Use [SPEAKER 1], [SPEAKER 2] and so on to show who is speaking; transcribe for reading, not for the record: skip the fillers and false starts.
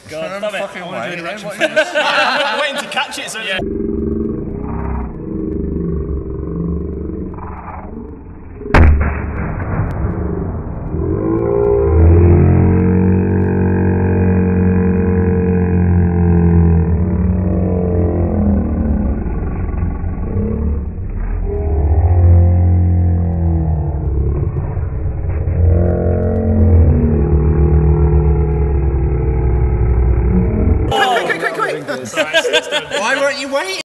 [SPEAKER 1] God, stop it.
[SPEAKER 2] Fucking way, then. What is
[SPEAKER 3] I'm waiting to catch it. So yeah.
[SPEAKER 2] Why weren't you waiting?